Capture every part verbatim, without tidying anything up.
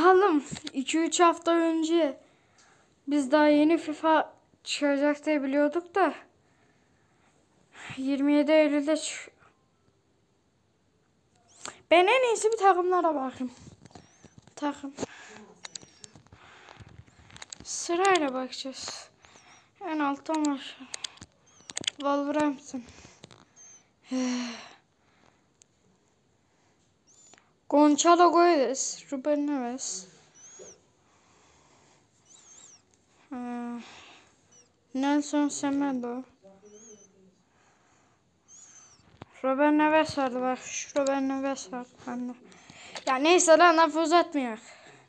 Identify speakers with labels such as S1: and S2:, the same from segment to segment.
S1: Oğlum iki üç hafta önce biz daha yeni FIFA çıkacak diye biliyorduk da yirmi yedi Eylül'de çık. Ben en iyisi bir takımlara bakayım. Takım. Sırayla bakacağız. En alttan başlayalım. Wolverhampton. Gonçalo Guedes, Ruben Neves. Hmm. Nelson Semedo. Ruben Neves vardı bak. Şu Ruben Neves vardı bende. Ya neyse lan lafı uzatmayak.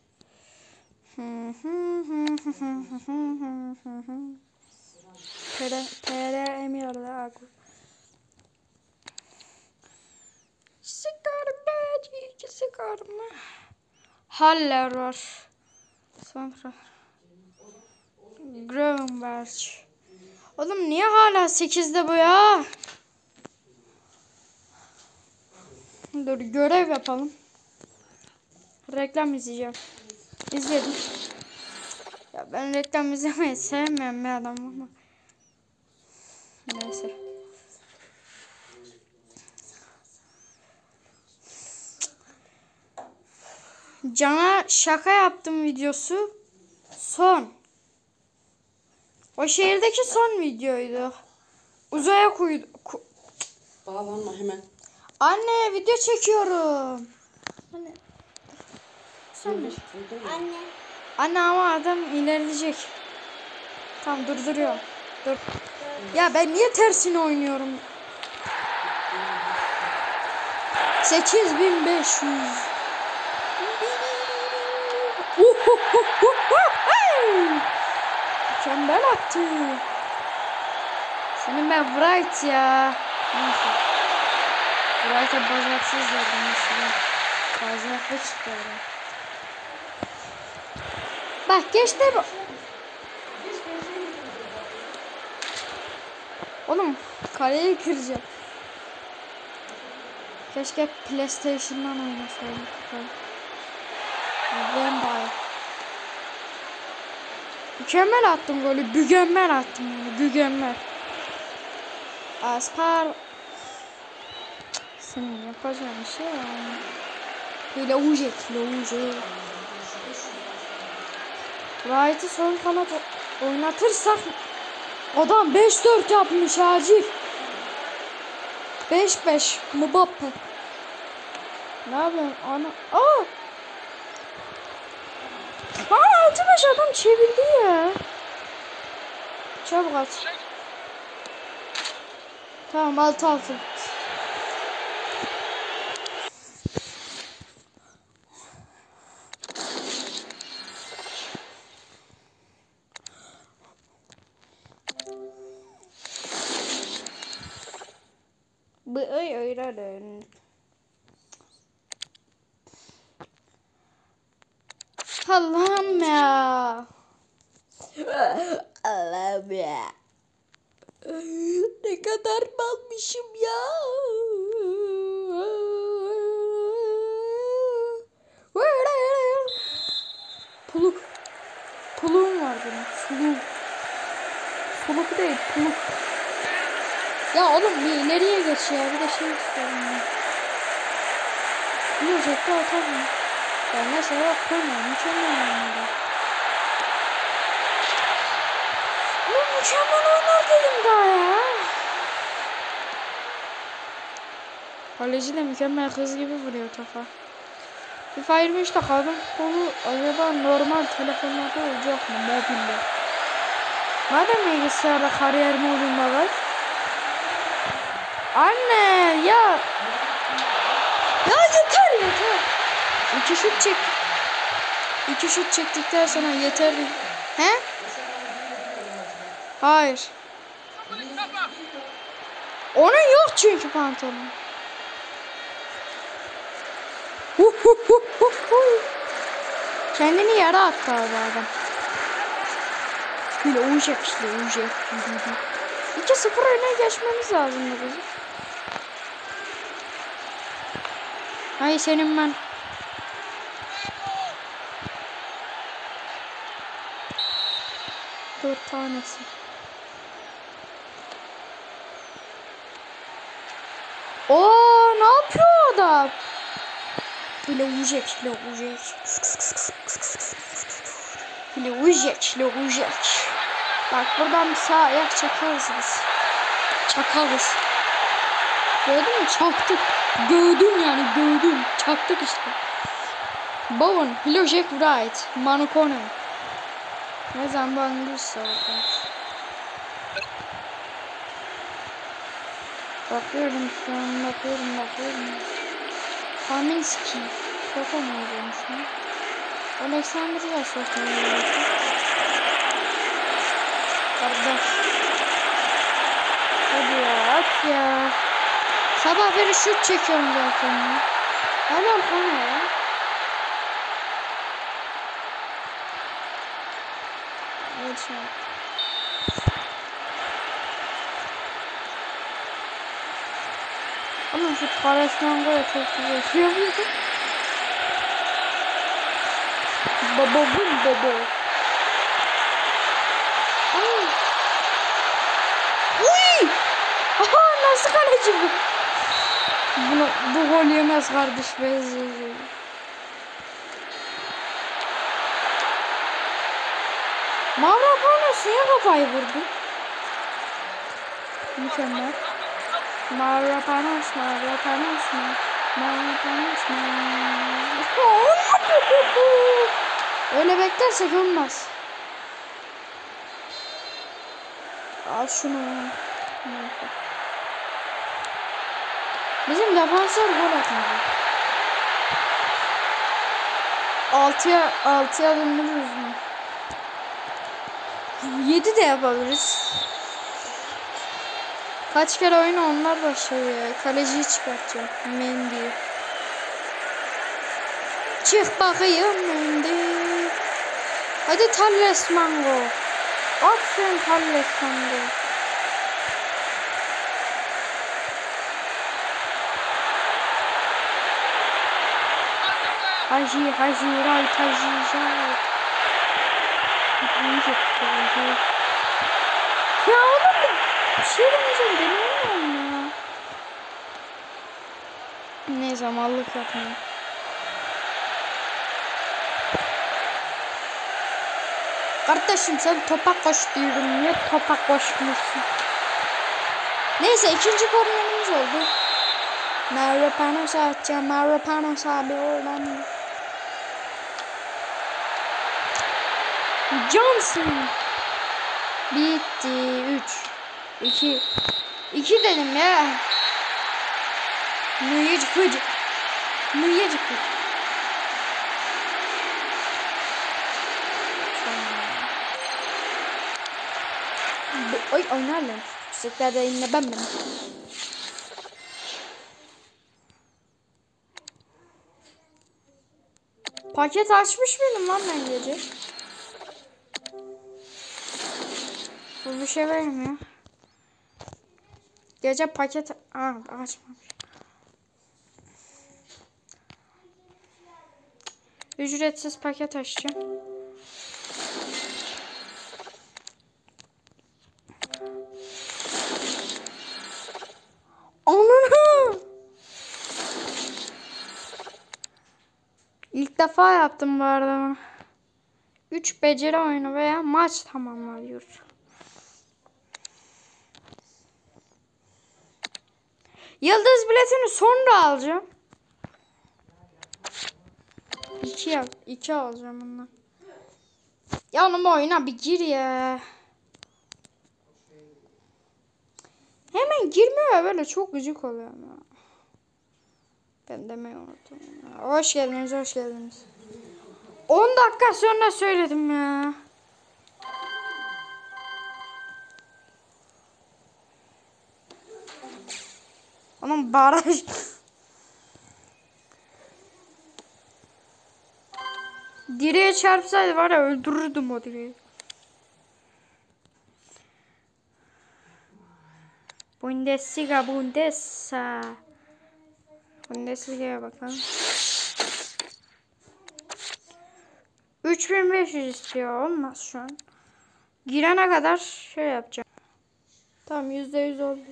S1: Pere, Pere Emir'le Agu. Sıkarım be, sıkarım mı? Haller var. Sonra. Gravenberg. Oğlum niye hala sekizde bu ya? Dur görev yapalım. Reklam izleyeceğim. İzledim. Ya ben reklam izlemeyi sevmeyen bir adamım ama. Neyse. Can'a şaka yaptım videosu. Son. O şehirdeki son videoydu. Uzaya koydu. Ku
S2: Bağlanma hemen.
S1: Anne video çekiyorum. Anne. Sen mi?
S3: Anne.
S1: Anne ama adam ilerleyecek. Tamam durduruyor. Dur. Ya ben niye tersine oynuyorum? sekiz bin beş yüz. Mükemmel attı. Senin ben Wright ya. Neyse. Wright'a bacaksız dedim mesela. Bacaklı çıktı öyle. Bak geçti bu. Oğlum kaleyi kıracağım. Keşke PlayStation'dan oynasaydım. Vampire. Mükemmel attım golü. Mükemmel attım yani. Mükemmel. Aspar. Senin yapacağın şey yani. Böyle ujek. Ujek. Wright'ı son kanat oynatırsak adam beş dört yapmış acil. beş beş Mbappe. Ne yapıyorsun ana? Aa! Aa altı beş adam çevirdi ya. Çabuk at. Tamam altı altı. Bu öy öğrenin. Allah'ım ya. Allah'ım ya. Ne kadar balmışım ya. Puluk. Puluğum var benim. Suluk. Suluk değil puluk. Ya oğlum bir ileriye geç ya. Bir de şey istiyorum ya. Bir özetle atamıyorum. Ben mesela koymuyorum. Mükemmel oynadım. Bu mükemmel oynar dedim daha ya. Kaleci de mükemmel kız gibi vuruyor topa. FIFA yirmi üçte kadın futbolu acaba normal telefonlarda olacak mı? Mobilde. Madem bilgisayarda kariyer modunda var. Anne ya. Ya yeter yeter. İki şut çektik. İki şut çektikten sonra yeter. He? Hayır. Onun yok çünkü pantolon. Kendini yere attı abi adam. Böyle uyacak işte uyacak. iki sıfır öne geçmemiz lazım bizim. Hayır senin ben. Dört tanesi. Oo, ne yapıyor adam? Hile uyacak, hile uyacak. Hile uyacak, hile uyacak. Bak buradan bir sağ ayak çakarız biz. Çakarız. Gördün mü? Çaktık. Gördüm yani, gördüm. Çaktık işte. Bowen, hile Jack Wright, Manu Kone. Ne zaman bu İngilizce oldu? Bakıyorum şu an, bakıyorum, bakıyorum. Kaminski. Çok oynuyormuş mu? Alexander'ı da çok oynuyormuş. Kardeş. Hadi ya, at ya. Sabah beri şut çekiyorum zaten ya. Helal bana ya. Evet şu an. Ama şu Karasmango da çok güzel şey yapıyor. Baba vur baba. Ay. Uy! Aha, nasıl kaleci bu? Bunu, bu gol yemez kardeş. Benziyor. Mavropanos niye kafayı vurdu? Mükemmel. Mavropanos, Mavropanos, Mavropanos, öyle beklersek olmaz. Al şunu. Bizim defansör gol atmadı. Altıya altıya döndürürüz mü? Yedi de yapabiliriz. Kaç kere oyunu onlar başlıyor ya. Kaleciyi çıkartacağım. Mendy. Çık bakayım Mendy. Hadi Thales Mango. Aferin Thales Mango. Hacı hacı ray hacı ray. Ya oğlum bir şey deneyeceğim, deneyemiyorum ya. Neyse, mallık yapmayayım. Kardeşim sen topa koş diyorum. Niye topa koşmuyorsun? Neyse, ikinci kornerimiz oldu. Mavropanos atacağım. Mavropanos abi oradan. Johnson. Bitti. üç. iki. iki dedim ya. Nuyacı kıcı. Nuyacı kıcı. Ay oynarlar. Çiçeklerde yine ben benim. Paket açmış mıydım lan ben gece? Bu bir şey vermiyor. Gece paket... Aa, açmamış. Ücretsiz paket açacağım. Ananı! İlk defa yaptım bu arada. üç beceri oyunu veya maç tamamlıyor. Yıldız biletini sonra alacağım. iki yap, iki alacağım bundan. Yanım oyuna bir gir ya. Hemen girmiyor böyle, çok gıcık oluyor ama. Ben demeyi unuttum. Hoş geldiniz, hoş geldiniz. on dakika sonra söyledim ya. Onun baraj. Direğe çarpsaydı var ya, öldürürdüm o direği. Bundesliga, Bundesliga. Bundesliga'ya bakalım. üç bin beş yüz istiyor, olmaz şu an. girene kadar şey yapacağım. Tamam yüzde yüz oldu.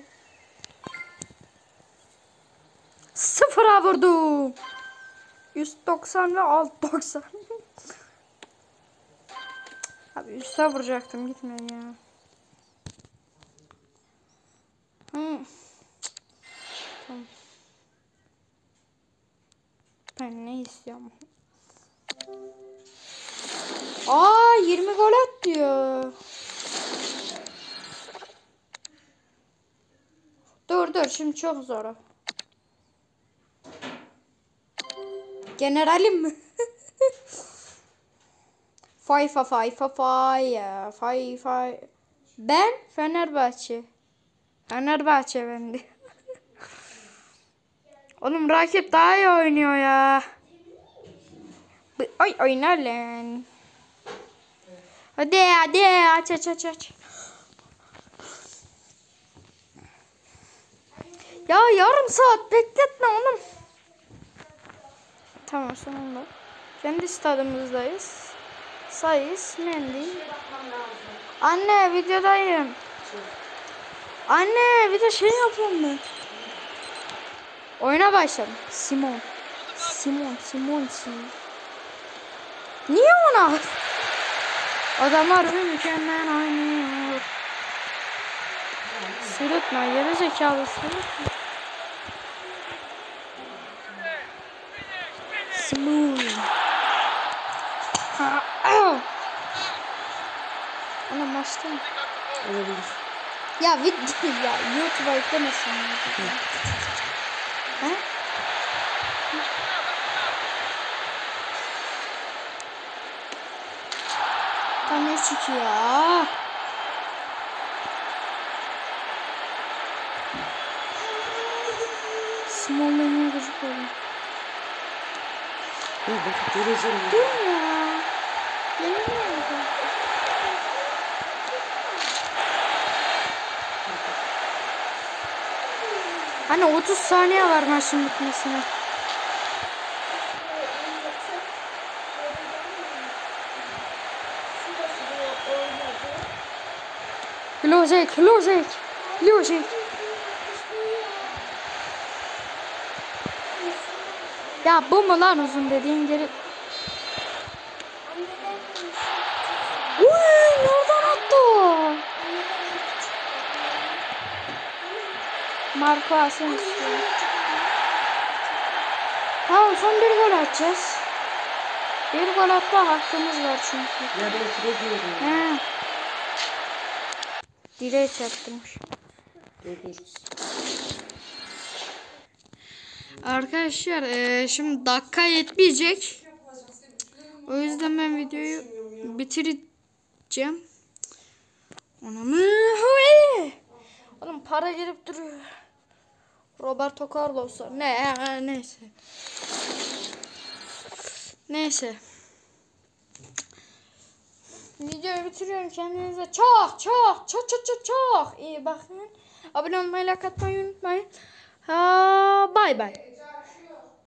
S1: Sıfıra vurdum. yüz doksan ve alt doksan. Abi üste vuracaktım, gitmedi ya. Hı. Tamam. Ben ne istiyorum? Aa yirmi gol at diyor. Dur dur şimdi çok zor o. Generalim mi? Fayfa fayfa fay fay fay. Ben Fenerbahçe. Fenerbahçe bendi. Oğlum rakip daha iyi oynuyor ya. Ay oynar lan. Hadi hadi aç aç aç aç. Ya yarım saat bekletme oğlum. Tamam sonunda. Kendi stadımızdayız. Sayıs Mendy. Anne videodayım. Anne bir de şey yapıyorum ben. Oyuna başladım. Simon. Simon, Simon, Simon. Niye ona? Adamlar bir mükemmel oynuyor. Sırıtma, geri zekalı sırıtma. Simon. Ana maçta mı?
S2: Olabilir.
S1: Ya video ya YouTube'a yüklemesin. He? Tam üç iki ya. Small'la niye gıcık oldu?
S2: Ya bak göreceğim.
S1: Dur ya. Yenilmiyor. Hani otuz saniye var maçın bitmesine. Klozek, Klozek, Klozek. Ya bu mu lan uzun dediğin geri? Uy, nereden attı o? Marco Asensio. Tamam son bir gol atacağız. Bir gol atma hakkımız var çünkü.
S2: Ya ben kire diyorum.
S1: He. Direğe çarptırmış.
S2: Dur dur.
S1: Arkadaşlar e, şimdi dakika yetmeyecek. O yüzden ben videoyu bitireceğim. Anamı oğlum para girip duruyor. Roberto Carlos'a ne neyse. Neyse. Videoyu bitiriyorum. Kendinize çok çok çok çok çok çok iyi bakın. Abone olmayı, like atmayı unutmayın. Ha, bay bay.